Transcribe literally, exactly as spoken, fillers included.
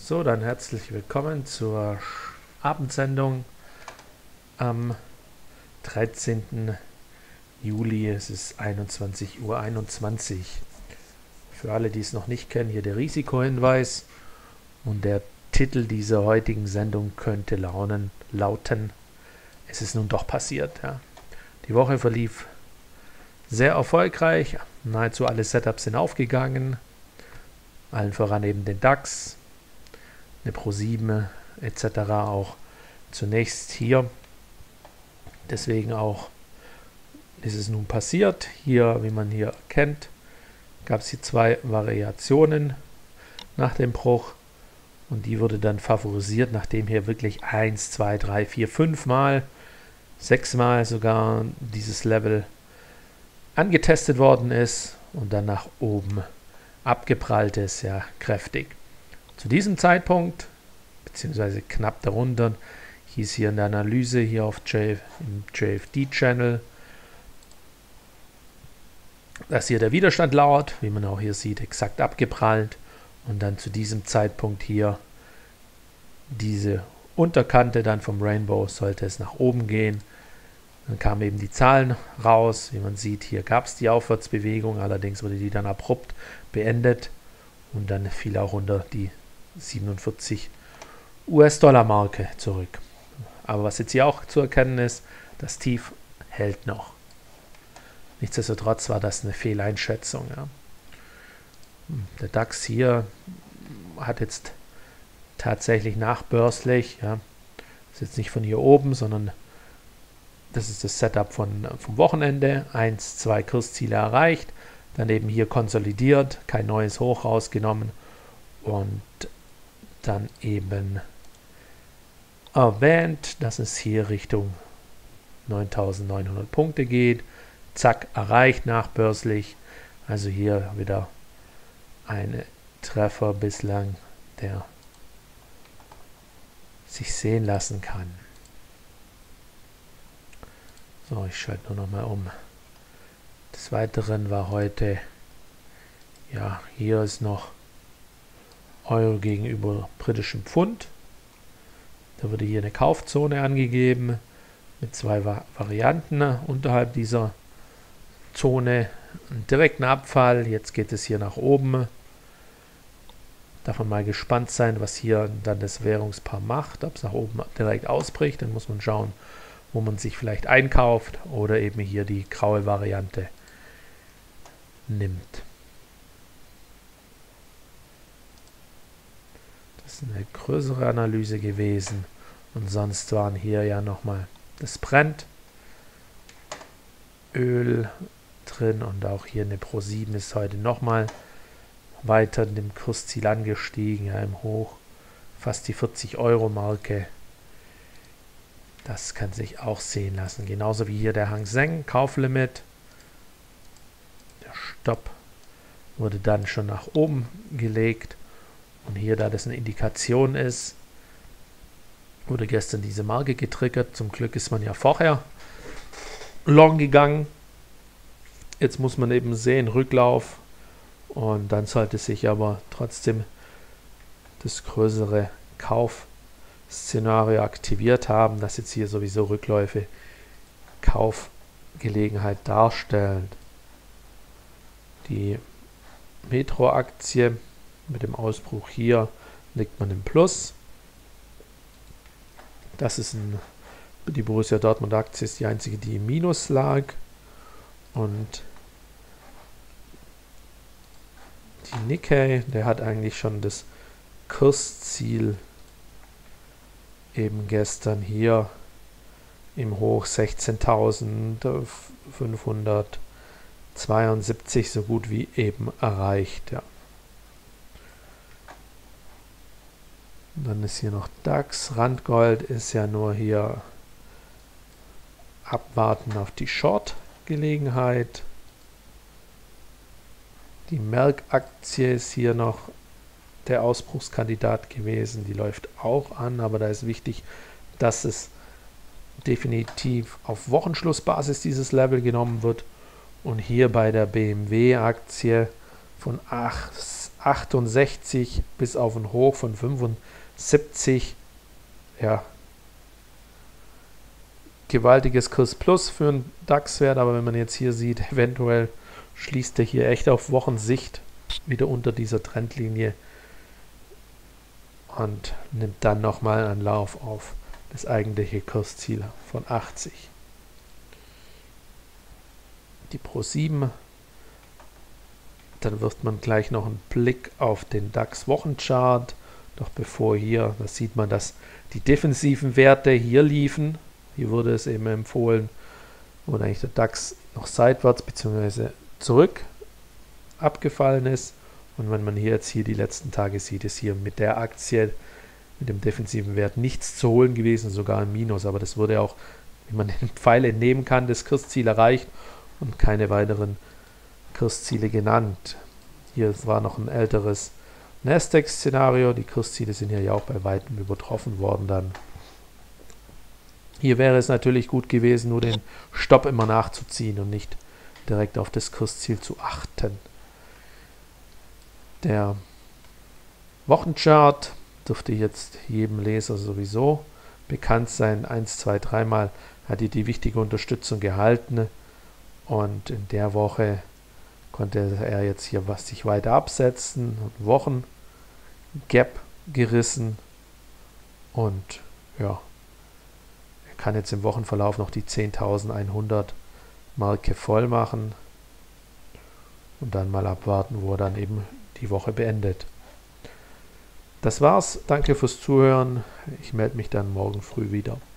So, dann herzlich willkommen zur Abendsendung am dreizehnten Juli. Es ist einundzwanzig Uhr einundzwanzig. Für alle, die es noch nicht kennen, hier der Risikohinweis. Und der Titel dieser heutigen Sendung könnte launen, lauten, es ist nun doch passiert. Ja. Die Woche verlief sehr erfolgreich. Nahezu alle Setups sind aufgegangen. Allen voran eben den DAX, eine Pro sieben et cetera auch zunächst hier. Deswegen auch ist es nun passiert. Hier, wie man hier erkennt, gab es hier zwei Variationen nach dem Bruch. Und die wurde dann favorisiert, nachdem hier wirklich eins, zwei, drei, vier, fünf Mal, sechs Mal sogar dieses Level angetestet worden ist und dann nach oben abgeprallt ist, ja, kräftig. Zu diesem Zeitpunkt, beziehungsweise knapp darunter, hieß hier in der Analyse, hier auf J, im J F D-Channel, dass hier der Widerstand lauert, wie man auch hier sieht, exakt abgeprallt. Und dann zu diesem Zeitpunkt hier diese Unterkante dann vom Rainbow, sollte es nach oben gehen. Dann kamen eben die Zahlen raus. Wie man sieht, hier gab es die Aufwärtsbewegung, allerdings wurde die dann abrupt beendet. Und dann fiel auch unter die siebenundvierzig US-Dollar-Marke zurück. Aber was jetzt hier auch zu erkennen ist, das Tief hält noch. Nichtsdestotrotz war das eine Fehleinschätzung. Ja. Der DAX hier hat jetzt tatsächlich nachbörslich, ja, ist jetzt nicht von hier oben, sondern das ist das Setup von, vom Wochenende, eins, zwei Kursziele erreicht, dann eben hier konsolidiert, kein neues Hoch rausgenommen und dann eben erwähnt, dass es hier Richtung neuntausendneunhundert Punkte geht, zack, erreicht nachbörslich, also hier wieder ein Treffer bislang, der sich sehen lassen kann. So, ich schalte nur noch mal um. Des Weiteren war heute, ja, hier ist noch Euro gegenüber britischem Pfund. Da wurde hier eine Kaufzone angegeben mit zwei Varianten unterhalb dieser Zone. Einen direkten Abfall, jetzt geht es hier nach oben. Darf man mal gespannt sein, was hier dann das Währungspaar macht, ob es nach oben direkt ausbricht. Dann muss man schauen, wo man sich vielleicht einkauft oder eben hier die graue Variante nimmt. Das ist eine größere Analyse gewesen und sonst waren hier ja nochmal das Brent, Öl drin und auch hier eine Pro sieben ist heute nochmal weiter in dem Kursziel angestiegen, ja, im Hoch fast die vierzig Euro Marke. Das kann sich auch sehen lassen. Genauso wie hier der Hang Seng, Kauflimit. Der Stopp wurde dann schon nach oben gelegt. Und hier, da das eine Indikation ist, wurde gestern diese Marke getriggert. Zum Glück ist man ja vorher long gegangen. Jetzt muss man eben sehen, Rücklauf. Und dann sollte sich aber trotzdem das größere Kauf Szenario aktiviert haben, das jetzt hier sowieso Rückläufe Kaufgelegenheit darstellt. Die Metro-Aktie mit dem Ausbruch hier liegt man im Plus. Das ist ein, die Borussia Dortmund Aktie ist die einzige, die im Minus lag. Und die Nikkei, der hat eigentlich schon das Kursziel eben gestern hier im Hoch sechzehntausendfünfhundertzweiundsiebzig so gut wie eben erreicht. Ja. Und dann ist hier noch DAX, Randgold ist ja nur hier abwarten auf die Short-Gelegenheit. Die Merck-Aktie ist hier noch der Ausbruchskandidat gewesen, die läuft auch an, aber da ist wichtig, dass es definitiv auf Wochenschlussbasis dieses Level genommen wird und hier bei der B M W-Aktie von achtundsechzig bis auf ein Hoch von fünfundsiebzig. Ja, gewaltiges Kurs plus für einen DAX-Wert, aber wenn man jetzt hier sieht, eventuell schließt er hier echt auf Wochensicht wieder unter dieser Trendlinie und nimmt dann nochmal einen Lauf auf das eigentliche Kursziel von achtzig. Die Pro sieben, dann wirft man gleich noch einen Blick auf den DAX-Wochenchart. Doch bevor hier, da sieht man, dass die defensiven Werte hier liefen. Hier wurde es eben empfohlen, wo eigentlich der DAX noch seitwärts bzw. zurück abgefallen ist. Und wenn man hier jetzt hier die letzten Tage sieht, ist hier mit der Aktie, mit dem defensiven Wert nichts zu holen gewesen, sogar ein Minus. Aber das wurde auch, wie man den Pfeil entnehmen kann, das Kursziel erreicht und keine weiteren Kursziele genannt. Hier war noch ein älteres Nasdaq-Szenario. Die Kursziele sind hier ja auch bei weitem übertroffen worden dann. Hier wäre es natürlich gut gewesen, nur den Stopp immer nachzuziehen und nicht direkt auf das Kursziel zu achten. Der Wochenchart dürfte jetzt jedem Leser sowieso bekannt sein. eins, zwei, drei Mal hat hier die wichtige Unterstützung gehalten und in der Woche konnte er jetzt hier was sich weiter absetzen und Wochen Gap gerissen und ja, er kann jetzt im Wochenverlauf noch die zehntausendeinhundert Marke voll machen und dann mal abwarten, wo er dann eben die Woche beendet. Das war's. Danke fürs Zuhören. Ich melde mich dann morgen früh wieder.